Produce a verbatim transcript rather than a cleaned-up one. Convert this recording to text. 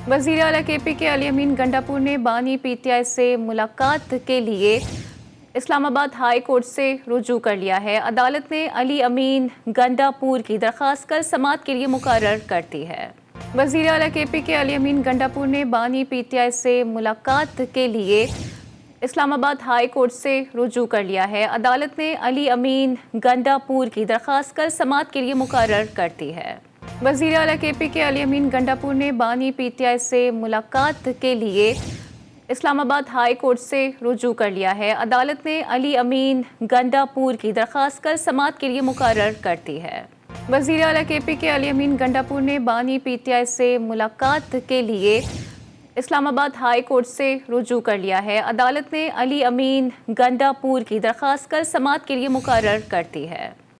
वज़ीर आला के पी के अली अमीन गंडापुर ने बानी पी टी आई से मुलाकात के लिए इस्लामाबाद हाई कोर्ट से रुजू कर लिया है। अदालत ने अली अमीन गंडापुर की दरख्वास्त कल समाअत के लिए मुकर्रर कर दी है। वज़ीर आला के पी के अली अमीन गंडापुर ने बानी पी टी आई से मुलाकात के लिए इस्लामाबाद हाई कोर्ट से रुजू कर लिया है। अदालत ने अली अमीन गंडापुर की दरख्वास्त कल समाअत के लिए मुकर्रर कर दी है। वज़ीर आला के पी के अली अमीन गंडापुर ने बानी पी टी आई से मुलाकात के लिए इस्लामाबाद हाई कोर्ट से रुजू कर लिया है। अदालत ने अली अमीन गंडापुर की दरख्वास्त कल समाअत के लिए मुकर्रर कर दी है। वज़ीर आला के पी के अली अमीन गंडापुर ने बानी पी टी आई से मुलाकात के लिए इस्लामाबाद हाई कोर्ट से रुजू कर लिया है। अदालत ने अली अमीन गंडापुर की दरख्वास्त कल समाअत के लिए मुकर्रर कर दी है।